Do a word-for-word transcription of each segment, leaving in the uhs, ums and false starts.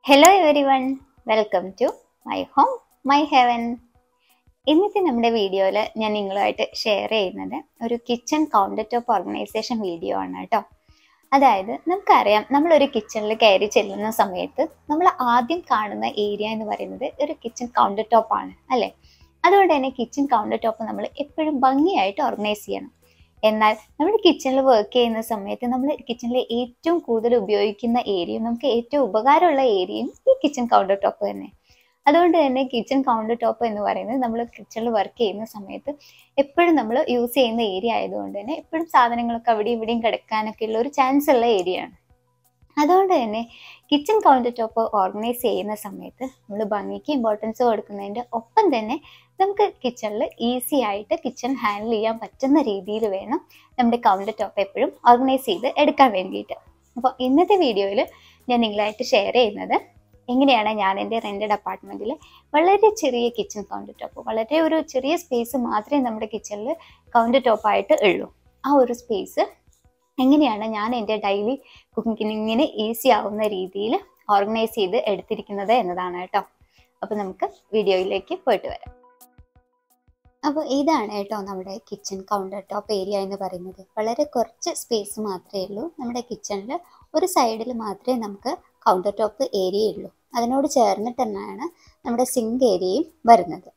Hello everyone, welcome to my home, my heaven. ഇന്നത്തെ നമ്മുടെ വീഡിയോയിൽ ഞാൻ നിങ്ങളുമായിട്ട് ഷെയർ ചെയ്യുന്നത് ഒരു kitchen counter top organisation video ആണ് കേട്ടോ. അതായത് നമുക്കറിയാം, നമ്മളൊരു കിച്ചണിൽ കയറി ചെല്ലുന്ന സമയത്ത് നമ്മൾ ആദ്യം കാണുന്ന ഏരിയ എന്ന് പറയുന്നത് ഒരു കിച്ചൺ കൗണ്ടർ ടോപ്പ് ആണ് അല്ലേ. അതുകൊണ്ട് തന്നെ കിച്ചൺ കൗണ്ടർ ടോപ്പ് നമ്മൾ എപ്പോഴും ഭംഗിയായിട്ട് ഓർഗനൈസ് ചെയ്യണം. എന്നാൽ നമ്മൾ കിച്ചണിൽ വർക്ക് ചെയ്യുന്ന സമയത്ത് നമ്മൾ കിച്ചണിൽ ഏറ്റവും കൂടുതൽ ഉപയോഗിക്കുന്ന ഏരിയയും നമുക്ക് ഏറ്റവും ഉപകാരമുള്ള ഏരിയയും ഈ കിച്ചൺ കൗണ്ടർ ടോപ്പ് തന്നെ. അതുകൊണ്ട് തന്നെ കിച്ചൺ കൗണ്ടർ ടോപ്പ് എന്ന് പറയുന്നത് നമ്മൾ കിച്ചണിൽ വർക്ക് ചെയ്യുന്ന സമയത്ത് എപ്പോഴും നമ്മൾ യൂസ് ചെയ്യുന്ന ഏരിയ ആയതുകൊണ്ട് തന്നെ എപ്പോഴും സാധനങ്ങളൊക്കെ അവിടെയും ഇവിടെയും കിടക്കാനൊക്കെ ഉള്ള ഒരു ചാൻസ് ഉള്ള ഏരിയ ആണ്. അതുകൊണ്ട് തന്നെ കിച്ചൺ കൗണ്ടർ ടോപ്പ് ഓർഗനൈസ് ചെയ്യുന്ന സമയത്ത് നമ്മൾ ഭംഗിക്ക് ഇമ്പോർട്ടൻസ് കൊടുക്കുന്നതിൻ്റെ ഒപ്പം തന്നെ നമുക്ക് കിച്ചണിൽ ഈസി ആയിട്ട് കിച്ചൺ ഹാൻഡിൽ ചെയ്യാൻ പറ്റുന്ന രീതിയിൽ വേണം നമ്മുടെ കൗണ്ടർ ടോപ്പ് എപ്പോഴും ഓർഗനൈസ് ചെയ്ത് എടുക്കാൻ വേണ്ടിയിട്ട്. അപ്പോൾ ഇന്നത്തെ വീഡിയോയിൽ ഞാൻ നിങ്ങളായിട്ട് ഷെയർ ചെയ്യുന്നത് എങ്ങനെയാണ് ഞാൻ എൻ്റെ റെൻറ്റഡ് അപ്പാർട്ട്മെൻറ്റിൽ വളരെ ചെറിയ കിച്ചൺ കൗണ്ടർ ടോപ്പ്, വളരെ ഒരു ചെറിയ സ്പേസ് മാത്രമേ നമ്മുടെ കിച്ചണിൽ കൗണ്ടർ ടോപ്പായിട്ട് ഉള്ളൂ. ആ ഒരു സ്പേസ് എങ്ങനെയാണ് ഞാൻ എൻ്റെ ഡെയിലി കുക്കിങ്ങിന് ഈസി ആവുന്ന രീതിയിൽ ഓർഗനൈസ് ചെയ്ത് എടുത്തിരിക്കുന്നത് എന്നതാണ് കേട്ടോ. അപ്പോൾ നമുക്ക് വീഡിയോയിലേക്ക് പോയിട്ട് വരാം. അപ്പോൾ ഇതാണ് കേട്ടോ നമ്മുടെ കിച്ചൺ കൗണ്ടർ ടോപ്പ് ഏരിയ എന്ന് പറയുന്നത്. വളരെ കുറച്ച് സ്പേസ് മാത്രമേ ഉള്ളൂ നമ്മുടെ കിച്ചണിൽ. ഒരു സൈഡിൽ മാത്രമേ നമുക്ക് കൗണ്ടർ ടോപ്പ് ഏരിയ ഉള്ളൂ. അതിനോട് ചേർന്നിട്ട് തന്നെയാണ് നമ്മുടെ സിങ്ക് ഏരിയയും വരുന്നത്.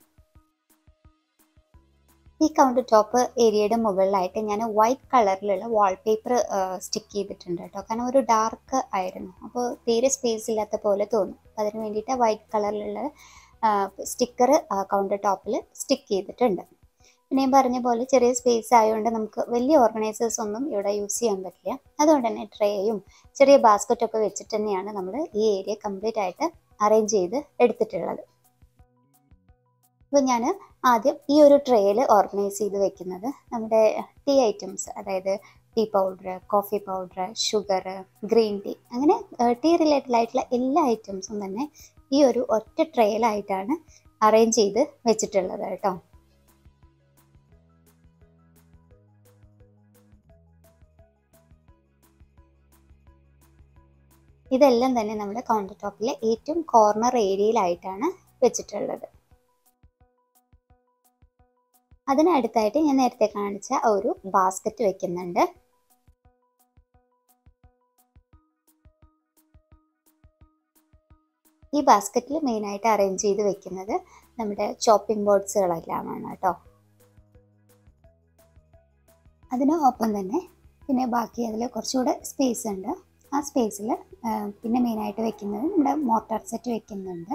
ഈ കൗണ്ടർ ടോപ്പ് ഏരിയയുടെ മുകളിലായിട്ട് ഞാൻ വൈറ്റ് കളറിലുള്ള വാൾപേപ്പർ സ്റ്റിക്ക് ചെയ്തിട്ടുണ്ട് കേട്ടോ. കാരണം ഒരു ഡാർക്ക് ആയിരുന്നു, അപ്പോൾ തീരെ സ്പേസ് ഇല്ലാത്ത പോലെ തോന്നും. അപ്പോൾ അതിന് വേണ്ടിയിട്ട് വൈറ്റ് കളറിലുള്ള സ്റ്റിക്കർ കൗണ്ടർ ടോപ്പിൽ സ്റ്റിക്ക് ചെയ്തിട്ടുണ്ട്. പിന്നെ ഞാൻ പറഞ്ഞ പോലെ ചെറിയ സ്പേസ് ആയതുകൊണ്ട് നമുക്ക് വലിയ ഓർഗനൈസേഴ്സ് ഒന്നും ഇവിടെ യൂസ് ചെയ്യാൻ പറ്റില്ല. അതുകൊണ്ട് തന്നെ ട്രേയും ചെറിയ ബാസ്ക്കറ്റൊക്കെ വെച്ചിട്ട് തന്നെയാണ് നമ്മൾ ഈ ഏരിയ കംപ്ലീറ്റ് ആയിട്ട് അറേഞ്ച് ചെയ്ത് എടുത്തിട്ടുള്ളത്. അപ്പോൾ ഞാൻ ആദ്യം ഈ ഒരു ട്രേയിൽ ഓർഗനൈസ് ചെയ്ത് വെക്കുന്നത് നമ്മുടെ ടീ ഐറ്റംസ്, അതായത് tea powder, coffee powder, sugar, green tea, അങ്ങനെ ടീ റിലേറ്റഡ് ആയിട്ടുള്ള എല്ലാ ഐറ്റംസും തന്നെ ഈ ഒരു ഒറ്റ ട്രേയിലായിട്ടാണ് അറേഞ്ച് ചെയ്ത് വെച്ചിട്ടുള്ളത് കേട്ടോ. ഇതെല്ലാം തന്നെ നമ്മുടെ കൗണ്ടർ ടോപ്പിലെ ഏറ്റവും കോർണർ ഏരിയയിലായിട്ടാണ് വെച്ചിട്ടുള്ളത്. അതിനടുത്തായിട്ട് ഞാൻ നേരത്തെ കാണിച്ച ഒരു ബാസ്ക്കറ്റ് വെക്കുന്നുണ്ട്. ഈ ബാസ്ക്കറ്റിൽ മെയിനായിട്ട് അറേഞ്ച് ചെയ്ത് വെക്കുന്നത് നമ്മുടെ ചോപ്പിംഗ് ബോർഡ്സുകളെല്ലാമാണ് കേട്ടോ. അതിന് ഒപ്പം തന്നെ പിന്നെ ബാക്കി അതിൽ കുറച്ചുകൂടെ സ്പേസ് ഉണ്ട്. ആ സ്പേസിൽ പിന്നെ മെയിനായിട്ട് വെക്കുന്നത് നമ്മുടെ മോർട്ടാർ സെറ്റ് വെക്കുന്നുണ്ട്.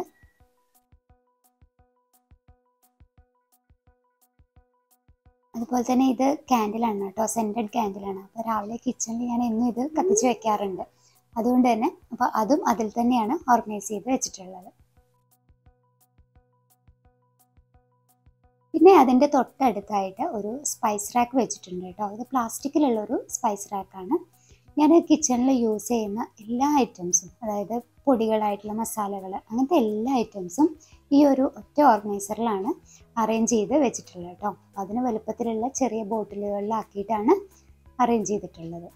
അതുപോലെ തന്നെ ഇത് ക്യാൻഡിലാണ് കേട്ടോ, സെൻറ്റഡ് ക്യാൻഡിലാണ്. അപ്പോൾ രാവിലെ കിച്ചണിൽ ഞാൻ എന്നും ഇത് കത്തിച്ച് വെക്കാറുണ്ട്. അതുകൊണ്ട് തന്നെ അപ്പോൾ അതും അതിൽ തന്നെയാണ് ഓർഗനൈസ് ചെയ്ത് വെച്ചിട്ടുള്ളത്. പിന്നെ അതിൻ്റെ തൊട്ടടുത്തായിട്ട് ഒരു സ്പൈസ് റാക്ക് വെച്ചിട്ടുണ്ട് കേട്ടോ. ഇത് പ്ലാസ്റ്റിക്കിലുള്ളൊരു സ്പൈസ് റാക്കാണ്. ഞാൻ കിച്ചണിൽ യൂസ് ചെയ്യുന്ന എല്ലാ ഐറ്റംസും, അതായത് പൊടികളായിട്ടുള്ള മസാലകൾ, അങ്ങനത്തെ എല്ലാ ഐറ്റംസും ഈ ഒരു ഒറ്റ ഓർഗനൈസറിലാണ് അറേഞ്ച് ചെയ്ത് വെച്ചിട്ടുള്ളത് കേട്ടോ. അതിന് വലുപ്പത്തിലുള്ള ചെറിയ ബോട്ടിലുകളിലാക്കിയിട്ടാണ് അറേഞ്ച് ചെയ്തിട്ടുള്ളത്.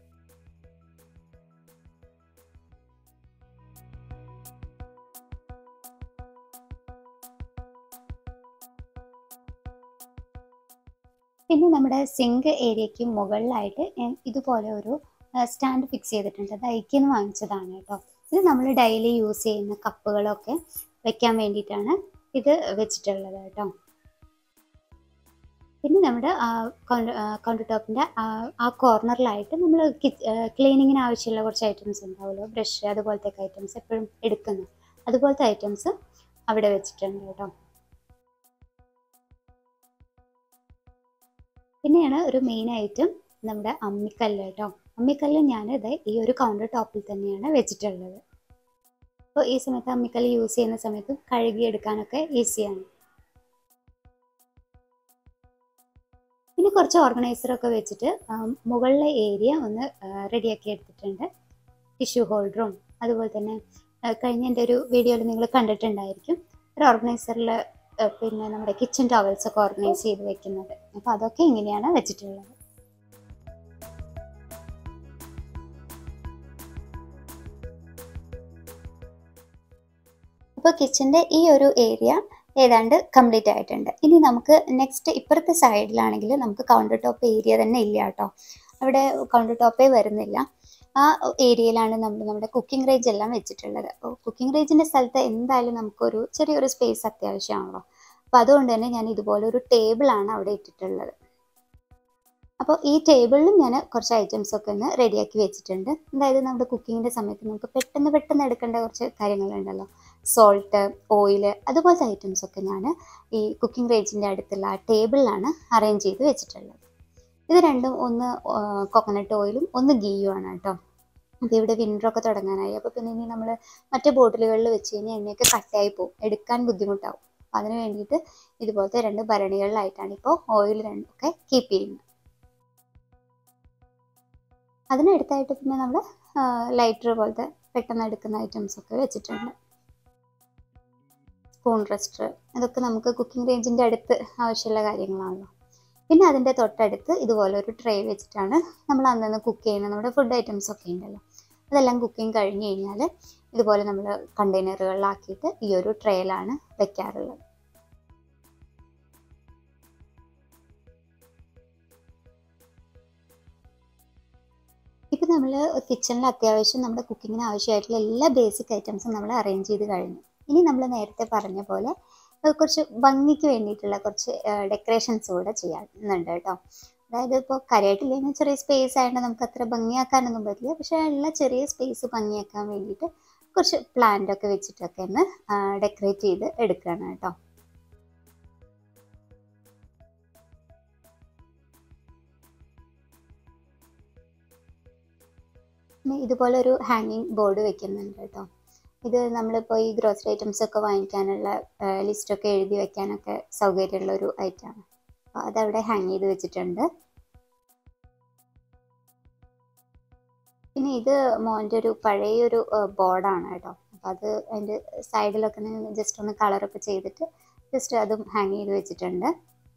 പിന്നെ നമ്മുടെ സിങ്ക് ഏരിയയ്ക്ക് മുകളിലായിട്ട് ഇതുപോലെ ഒരു സ്റ്റാൻഡ് ഫിക്സ് ചെയ്തിട്ടുണ്ട്. അത് ഐക്യന്ന് വാങ്ങിച്ചതാണ് കേട്ടോ. ഇത് നമ്മൾ ഡെയിലി യൂസ് ചെയ്യുന്ന കപ്പുകളൊക്കെ വെക്കാൻ വേണ്ടിയിട്ടാണ് ഇത് വെച്ചിട്ടുള്ളത് കേട്ടോ. പിന്നെ നമ്മുടെ കൗണ്ടർ ടോപ്പിൻ്റെ ആ കോർണറിലായിട്ട് നമ്മൾ ക്ലീനിങ്ങിന് ആവശ്യമുള്ള കുറച്ച് ഐറ്റംസ് ഉണ്ടാവുമല്ലോ, ബ്രഷ്, അതുപോലത്തെ ഐറ്റംസ് എപ്പോഴും എടുക്കുന്നു, അതുപോലത്തെ ഐറ്റംസ് അവിടെ വെച്ചിട്ടുണ്ട് കേട്ടോ. പിന്നെയാണ് ഒരു മെയിൻ ഐറ്റം നമ്മുടെ അമ്മിക്കല്ല് കേട്ടോ. അമ്മിക്കല്ല് ഞാനിത് ഈ ഒരു കൗണ്ടർ ടോപ്പിൽ തന്നെയാണ് വെച്ചിട്ടുള്ളത്. അപ്പോൾ ഈ സമയത്ത് അമ്മിക്കല്ല് യൂസ് ചെയ്യുന്ന സമയത്ത് കഴുകിയെടുക്കാനൊക്കെ ഈസിയാണ്. പിന്നെ കുറച്ച് ഓർഗനൈസറൊക്കെ വെച്ചിട്ട് മുകളിലെ ഏരിയ ഒന്ന് റെഡിയാക്കി എടുത്തിട്ടുണ്ട്. ടിഷ്യൂ ഹോൾഡറും അതുപോലെ തന്നെ കഴിഞ്ഞ എൻ്റെ ഒരു വീഡിയോയിൽ നിങ്ങൾ കണ്ടിട്ടുണ്ടായിരിക്കും ഒരു ഓർഗനൈസറിൽ പിന്നെ നമ്മുടെ കിച്ചൺ ടവൽസ് ഒക്കെ ഓർഗനൈസ് ചെയ്ത് വെക്കുന്നത്. അപ്പോൾ അതൊക്കെ ഇങ്ങനെയാണ് വെച്ചിട്ടുള്ളത്. അപ്പോൾ കിച്ചൻ്റെ ഈ ഒരു ഏരിയ ഏതാണ്ട് കംപ്ലീറ്റ് ആയിട്ടുണ്ട്. ഇനി നമുക്ക് നെക്സ്റ്റ് ഇപ്പുറത്തെ സൈഡിലാണെങ്കിൽ നമുക്ക് കൗണ്ടർ ടോപ്പ് ഏരിയ തന്നെ ഇല്ല കേട്ടോ. അവിടെ കൗണ്ടർ ടോപ്പേ വരുന്നില്ല. ആ ഏരിയയിലാണ് നമ്മൾ നമ്മുടെ കുക്കിംഗ് റേഞ്ച് എല്ലാം വെച്ചിട്ടുള്ളത്. അപ്പോൾ കുക്കിംഗ് റേഞ്ചിൻ്റെ സ്ഥലത്ത് എന്തായാലും നമുക്കൊരു ചെറിയൊരു സ്പേസ് അത്യാവശ്യമാണല്ലോ. അപ്പോൾ അതുകൊണ്ട് തന്നെ ഞാൻ ഇതുപോലെ ഒരു ടേബിളാണ് അവിടെ ഇട്ടിട്ടുള്ളത്. അപ്പോൾ ഈ ടേബിളിലും ഞാൻ കുറച്ച് ഐറ്റംസൊക്കെ ഒന്ന് റെഡിയാക്കി വെച്ചിട്ടുണ്ട്. അതായത് നമ്മുടെ കുക്കിങ്ങിൻ്റെ സമയത്ത് നമുക്ക് പെട്ടെന്ന് പെട്ടെന്ന് എടുക്കേണ്ട കുറച്ച് കാര്യങ്ങളുണ്ടല്ലോ, സോൾട്ട്, ഓയിൽ, അതുപോലത്തെ ഐറ്റംസൊക്കെ ഞാൻ ഈ കുക്കിംഗ് റേഞ്ചിൻ്റെ അടുത്തുള്ള ആ ടേബിളിലാണ് അറേഞ്ച് ചെയ്ത് വെച്ചിട്ടുള്ളത്. ഇത് രണ്ടും ഒന്ന് കോക്കനട്ട് ഓയിലും ഒന്ന് ഗീയുമാണ് കേട്ടോ. അപ്പോൾ ഇവിടെ വിൻ്ററൊക്കെ തുടങ്ങാനായി. അപ്പോൾ പിന്നെ ഇനി നമ്മൾ മറ്റേ ബോട്ടിലുകളിൽ വെച്ച് കഴിഞ്ഞാൽ എണ്ണയൊക്കെ കട്ടായി പോകും, എടുക്കാൻ ബുദ്ധിമുട്ടാവും. അപ്പോൾ അതിന് വേണ്ടിയിട്ട് ഇതുപോലത്തെ രണ്ട് ഭരണികളിലായിട്ടാണ് ഇപ്പോൾ ഓയിൽ രണ്ടൊക്കെ കീപ്പ് ചെയ്യുന്നത്. അതിനടുത്തായിട്ട് പിന്നെ നമ്മൾ ലൈറ്റർ പോലത്തെ പെട്ടെന്ന് എടുക്കുന്ന ഐറ്റംസൊക്കെ വെച്ചിട്ടുണ്ട്. സ്പൂൺ റെസ്റ്റർ, അതൊക്കെ നമുക്ക് കുക്കിംഗ് റേഞ്ചിൻ്റെ അടുത്ത് ആവശ്യമുള്ള കാര്യങ്ങളാണല്ലോ. പിന്നെ അതിൻ്റെ തൊട്ടടുത്ത് ഇതുപോലെ ഒരു ട്രേ വെച്ചിട്ടാണ് നമ്മൾ അന്നന്ന് കുക്ക് ചെയ്യുന്ന നമ്മുടെ ഫുഡ് ഐറ്റംസ് ഒക്കെ ഉണ്ടല്ലോ, അതെല്ലാം കുക്കിംഗ് കഴിഞ്ഞ് കഴിഞ്ഞാൽ ഇതുപോലെ നമ്മൾ കണ്ടെയ്നറുകളിലാക്കിയിട്ട് ഈ ഒരു ട്രേയിലാണ് വെക്കാറുള്ളത്. ഇപ്പം നമ്മൾ കിച്ചണിൽ അത്യാവശ്യം നമ്മുടെ കുക്കിങ്ങിന് ആവശ്യമായിട്ടുള്ള എല്ലാ ബേസിക് ഐറ്റംസും നമ്മൾ അറേഞ്ച് ചെയ്ത് കഴിഞ്ഞു. ഇനി നമ്മൾ നേരത്തെ പറഞ്ഞ പോലെ കുറച്ച് ഭംഗിക്ക് വേണ്ടിയിട്ടുള്ള കുറച്ച് ഡെക്കറേഷൻസ് കൂടെ ചെയ്യാനുണ്ട് കേട്ടോ. അതായത് ഇപ്പോൾ കരയായിട്ടില്ലെങ്കിൽ ചെറിയ സ്പേസ് ആയതുകൊണ്ട് നമുക്ക് അത്ര ഭംഗിയാക്കാനൊന്നും പറ്റില്ല. പക്ഷേ ഉള്ള ചെറിയ സ്പേസ് ഭംഗിയാക്കാൻ വേണ്ടിയിട്ട് കുറച്ച് പ്ലാന്റൊക്കെ വെച്ചിട്ടൊക്കെ ഒന്ന് ഡെക്കറേറ്റ് ചെയ്ത് എടുക്കുകയാണ് കേട്ടോ. പിന്നെ ഇതുപോലെ ഒരു ഹാങ്ങിങ് ബോർഡ് വെക്കുന്നുണ്ട് കേട്ടോ. ഇത് നമ്മളിപ്പോൾ ഈ ഗ്രോസറി ഐറ്റംസ് ഒക്കെ വാങ്ങിക്കാനുള്ള ലിസ്റ്റൊക്കെ എഴുതി വെക്കാനൊക്കെ സൗകര്യമുള്ള ഒരു ഐറ്റമാണ്. അപ്പോൾ അതവിടെ ഹാങ് ചെയ്ത് വെച്ചിട്ടുണ്ട്. പിന്നെ ഇത് മോൻ്റെ ഒരു പഴയൊരു ബോർഡാണ് കേട്ടോ. അപ്പോൾ അത് അതിൻ്റെ സൈഡിലൊക്കെ ജസ്റ്റ് ഒന്ന് കളറൊക്കെ ചെയ്തിട്ട് ജസ്റ്റ് അതും ഹാങ് ചെയ്ത് വെച്ചിട്ടുണ്ട്.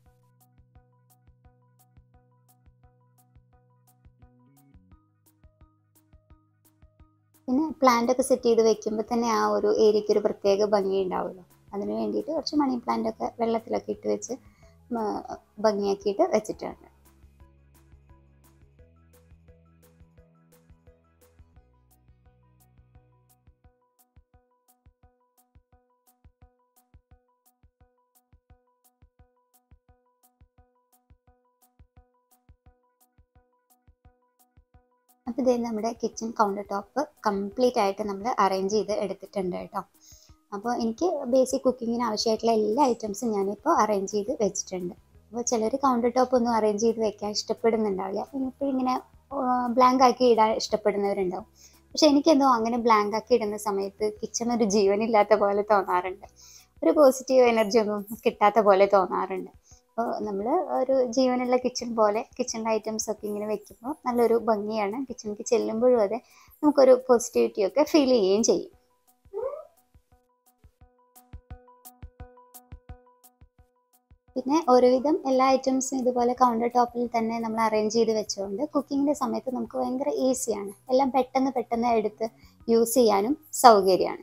പിന്നെ പ്ലാന്റ് ഒക്കെ സെറ്റ് ചെയ്ത് വെക്കുമ്പോൾ തന്നെ ആ ഒരു ഏരിയയ്ക്ക് ഒരു പ്രത്യേക ഭംഗി ഉണ്ടാവുമല്ലോ. അതിന് വേണ്ടിയിട്ട് കുറച്ച് മണി പ്ലാന്റ് ഒക്കെ വെള്ളത്തിലൊക്കെ ഇട്ട് വെച്ച് ഭംഗിയാക്കിയിട്ട് വെച്ചിട്ടുണ്ട്. അപ്പോൾ ഇതേ നമ്മുടെ കിച്ചൺ കൗണ്ടർ ടോപ്പ് കംപ്ലീറ്റ് ആയിട്ട് നമ്മൾ അറേഞ്ച് ചെയ്ത് എടുത്തിട്ടുണ്ട് കേട്ടോ. അപ്പോൾ എനിക്ക് ബേസിക് കുക്കിങ്ങിന് ആവശ്യമായിട്ടുള്ള എല്ലാ ഐറ്റംസും ഞാനിപ്പോൾ അറേഞ്ച് ചെയ്ത് വെച്ചിട്ടുണ്ട്. അപ്പോൾ ചിലർ കൗണ്ടർ ടോപ്പ് ഒന്നും അറേഞ്ച് ചെയ്ത് വെക്കാൻ ഇഷ്ടപ്പെടുന്നുണ്ടാവില്ല. ഇപ്പോൾ ഇങ്ങനെ ബ്ലാങ്ക് ആക്കി ഇടാൻ ഇഷ്ടപ്പെടുന്നവരുണ്ടാവും. പക്ഷെ എനിക്കെന്തോ അങ്ങനെ ബ്ലാങ്ക് ആക്കി ഇടുന്ന സമയത്ത് കിച്ചൺ ഒരു ജീവനില്ലാത്ത പോലെ തോന്നാറുണ്ട്. ഒരു പോസിറ്റീവ് എനർജി ഒന്നും കിട്ടാത്ത പോലെ തോന്നാറുണ്ട്. അപ്പോൾ നമ്മൾ ഒരു ജീവനുള്ള കിച്ചൺ പോലെ കിച്ചണിൻ്റെ ഐറ്റംസ് ഒക്കെ ഇങ്ങനെ വെക്കുമ്പോൾ നല്ലൊരു ഭംഗിയാണ്. കിച്ചണിലേക്ക് ചെല്ലുമ്പോഴും അതെ നമുക്കൊരു പോസിറ്റിവിറ്റിയൊക്കെ ഫീൽ ചെയ്യുകയും ചെയ്യും. പിന്നെ ഒരുവിധം എല്ലാ ഐറ്റംസും ഇതുപോലെ കൗണ്ടർ ടോപ്പിൽ തന്നെ നമ്മൾ അറേഞ്ച് ചെയ്ത് വെച്ചുകൊണ്ട് കുക്കിങ്ങിൻ്റെ സമയത്ത് നമുക്ക് ഭയങ്കര ഈസിയാണ്. എല്ലാം പെട്ടെന്ന് പെട്ടെന്ന് എടുത്ത് യൂസ് ചെയ്യാനും സൗകര്യമാണ്.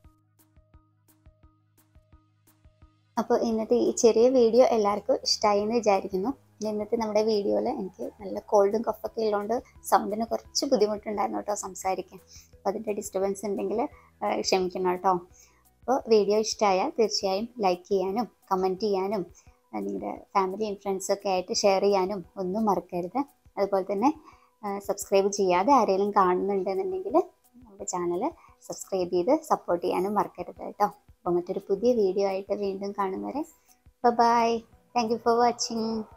അപ്പോൾ ഇന്നത്തെ ഈ ചെറിയ വീഡിയോ എല്ലാവർക്കും ഇഷ്ടമായി എന്ന് വിചാരിക്കുന്നു. ഇന്നത്തെ നമ്മുടെ വീഡിയോയിൽ എനിക്ക് നല്ല കോൾഡും കഫൊക്കെ ഉള്ളതുകൊണ്ട് സൗണ്ടിന് കുറച്ച് ബുദ്ധിമുട്ടുണ്ടായിരുന്നു കേട്ടോ സംസാരിക്കാൻ. അപ്പോൾ അതിൻ്റെ ഡിസ്റ്റർബൻസ് ഉണ്ടെങ്കിൽ ക്ഷമിക്കണം കേട്ടോ. അപ്പോൾ വീഡിയോ ഇഷ്ടമായാൽ തീർച്ചയായും ലൈക്ക് ചെയ്യാനും കമൻറ്റ് ചെയ്യാനും നിങ്ങളുടെ ഫാമിലിയും ഫ്രണ്ട്സൊക്കെ ആയിട്ട് ഷെയർ ചെയ്യാനും ഒന്നും മറക്കരുത്. അതുപോലെ തന്നെ സബ്സ്ക്രൈബ് ചെയ്യാതെ ആരെങ്കിലും കാണുന്നുണ്ടെന്നുണ്ടെങ്കിൽ നമ്മുടെ ചാനൽ സബ്സ്ക്രൈബ് ചെയ്ത് സപ്പോർട്ട് ചെയ്യാനും മറക്കരുത് കേട്ടോ. അപ്പോൾ മറ്റൊരു പുതിയ വീഡിയോ ആയിട്ട് വീണ്ടും കാണും വരെ bye. Thank you for watching.